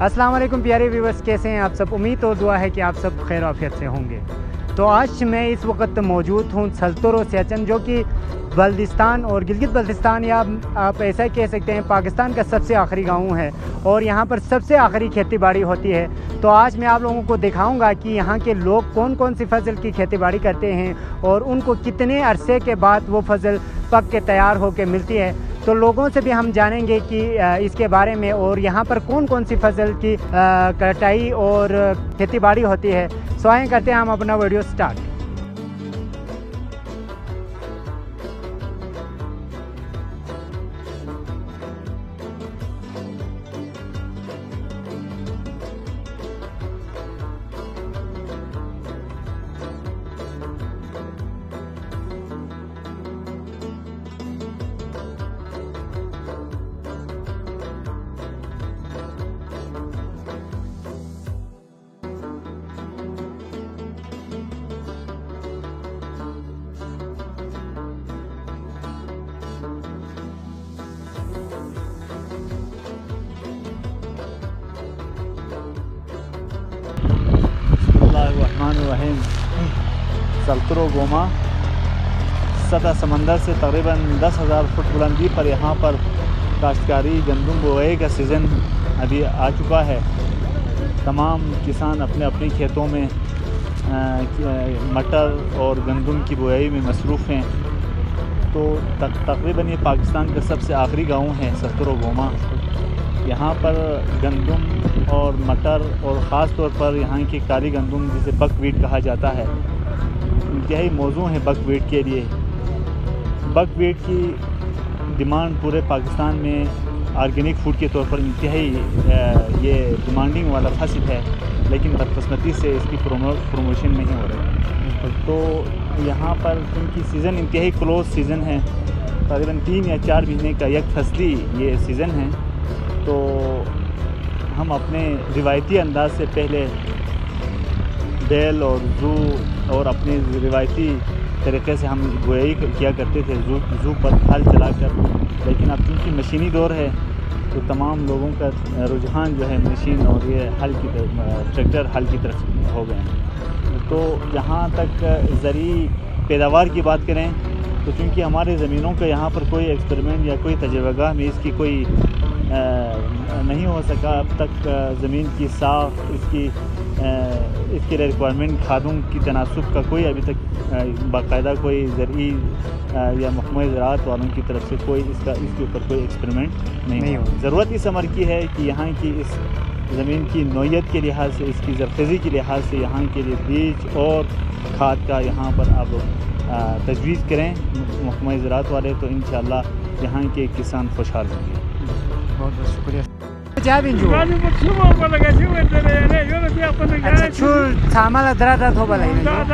अस्सलाम वालेकुम प्यारे व्यूअर्स, कैसे हैं आप सब। उम्मीद और दुआ है कि आप सब खैर आफियत से होंगे। तो आज मैं इस वक्त मौजूद हूँ सल्तुर और सियाचिन, जो कि बल्दिस्तान और गिलगित बल्दिस्तान या आप ऐसा कह सकते हैं पाकिस्तान का सबसे आखिरी गांव है और यहाँ पर सबसे आखिरी खेती बाड़ी होती है। तो आज मैं आप लोगों को दिखाऊंगा कि यहाँ के लोग कौन कौन सी फसल की खेती बाड़ी करते हैं और उनको कितने अरसे के बाद वो फसल पक के तैयार होकर मिलती है। तो लोगों से भी हम जानेंगे कि इसके बारे में और यहाँ पर कौन कौन सी फसल की कटाई और खेती बाड़ी होती है। सो आए करते हैं हम अपना वीडियो स्टार्ट। रहीम। सल्तुर गोमा सतह समंदर से तकरीबन 10,000 फुट बुलंदी पर यहाँ पर काश्तकारी गंदम बुआई का सीज़न अभी आ चुका है। तमाम किसान अपने अपने खेतों में मटर और गंदम की बुआई में मसरूफ़ हैं। तो तकरीबन ये पाकिस्तान का सबसे आखिरी गांव है सल्तुर गोमा। यहाँ पर गंदम और मटर और ख़ास तौर पर यहाँ की काली गंदम जिसे बकवीट कहा जाता है, इंतहाई मौजू है बकवीट के लिए। बकवीट की डिमांड पूरे पाकिस्तान में ऑर्गेनिक फूड के तौर पर इंतहाई ये डिमांडिंग वाला फसल है, लेकिन बदकिस्मती से इसकी प्रमोशन नहीं हो रही। तो यहाँ पर इनकी सीज़न इंतहाई क्लोज सीज़न है, तकरीबन 3 या 4 महीने का एक फसली ये सीज़न है। तो हम अपने रिवायती अंदाज से पहले बैल और जू और अपने रिवायती तरीक़े से हम बुआई किया करते थे जू पर हल चलाकर, लेकिन अब चूँकि मशीनी दौर है तो तमाम लोगों का रुझान जो है मशीन और ये हल की तरफ, ट्रैक्टर हल की तरफ हो गए हैं। तो जहाँ तक ज़री पैदावार की बात करें तो चूँकि हमारे ज़मीनों का यहाँ पर कोई एक्सपेरिमेंट या कोई तजुर्बा में इसकी कोई नहीं हो सका अब तक। ज़मीन की साफ़ इसके रिक्वायरमेंट खादों की तनासुब का कोई अभी तक बाकायदा कोई ज़रई या महकमा ज़राअत वालों की तरफ से कोई इसके ऊपर कोई एक्सपेरिमेंट नहीं हो। ज़रूरत इस अमर की है कि यहाँ की इस ज़मीन की नौइयत के लिहाज से, इसकी ज़रख़ेज़ी के लिहाज से यहाँ के लिए बीज और खाद का यहाँ पर आप तजवीज़ करें महकमा ज़राअत वाले, तो इंशाअल्लाह यहाँ के किसान खुशहाल होंगे। बहुत बहुत शुक्रिया। अच्छा छुर सामाला दरा थो बलाई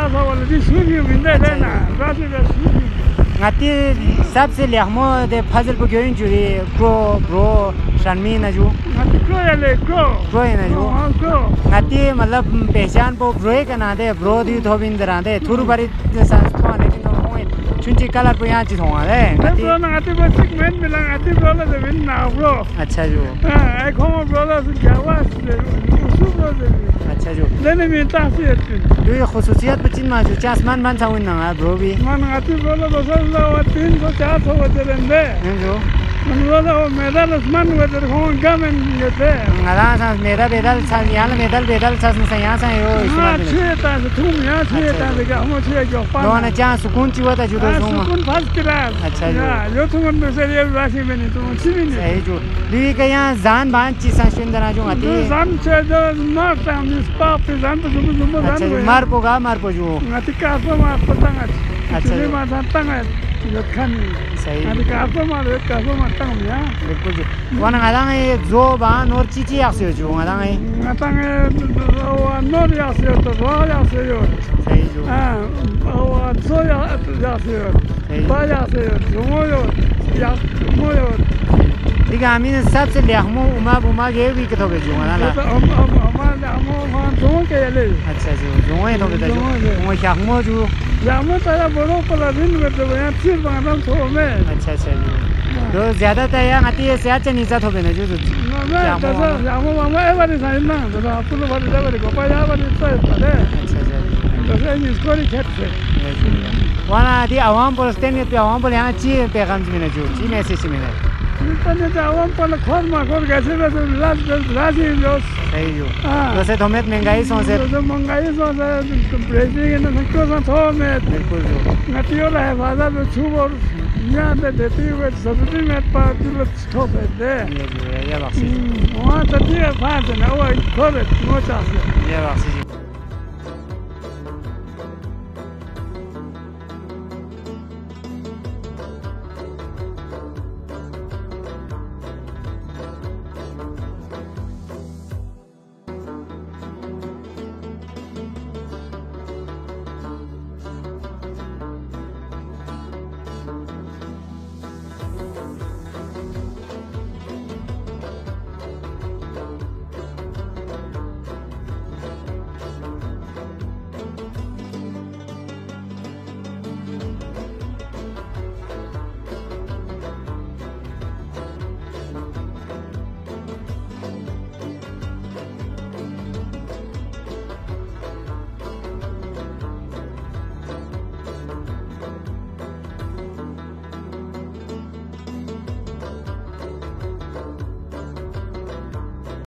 ngati सबसे लेहमो दे फजल को क्यों जुड़ी ग्रो शर्मी न जो ग्रो है न जो ngati मतलब पहचान पो ग्रो का ना दे ब्रो दी थो बिन दरा दे थुरु बारी संस्था लेकिन तो मोय चुंची कलर को यहाँ चीज होगा दे ngati बस मेन मिला ngati ब्रो ले बिन ना ब्रो। अच्छा जो एक हम ब्रो से जावा उस ब्रो से अच्छा जो लेने में तासीर जो ये खुसूसियत बचिन मा जो आसमान मान साउन ना ब्रो भी मान ngati ब्रो ले बस 300-400 वजरेंदे जो मन वाला वो मेडल आसमान वजर हो गमन ये थे ngala sa मेरा बेदल सा यहाँ बेदल सा यहाँ सा यो इसमें था तुम यहाँ छे था लेकिन हम छे जो लोगों ने जहाँ सुकून चाहिए था जुड़े सुकून फर्स्ट क्लास। अच्छा जो तुम उनमें से ये राशि में नहीं तुम अच्छी भी नहीं सही जो ली के यहाँ जान बांध चीज़ संस्कृत ना जो आती है जान छे जो मार टाइम इस पाप पे जान तो जुम्मन जान मार पो जो आती काफी मार पतंग अच्छा ये मार पतंग है खान सही आती काफी मार तंग या बिल्कुल जो वन आदांग ये जो बान और चीज़ आसे जो आदांग नोर आसे तो रोज आसे जो सही जो और सो आसे बाज आसे जो या मोयो ठीक है। आमीन सबसे लेहमो उमा ये भी कितो बेचूँ ना ला हम जो के ले अच्छा जो है तो बेटा जो शामो जो जामो तारा बड़ो पला दिन में तो यहाँ फिर बांधम तो में अच्छा जी तो ज़्यादातर यहाँ आती है सेहत से नीचा हो बेना जो jamu mama every time na da apulu bari da bari ko pa ya bari sai pare अच्छा अच्छा तो से इसको नहीं खेते वाना दी आवाम पर स्टेन पे आवाम पर यहाँ ची पैगाम में जो ची मैसेज में है इतने जावाम पर खोर मा खोर कैसे बस राजी लोग सही हो वैसे तो में महंगाई सो से तो महंगाई सो से प्रेसिंग ने सबको सा थो में बिल्कुल जो नतियो रहे वादा तो छू और यहाँ पे देती हुए सब्जी में पर तो स्टॉप है दे ये बख्शी वहाँ तो ये बात है ना वो खोर नो चाहे ये बख्शी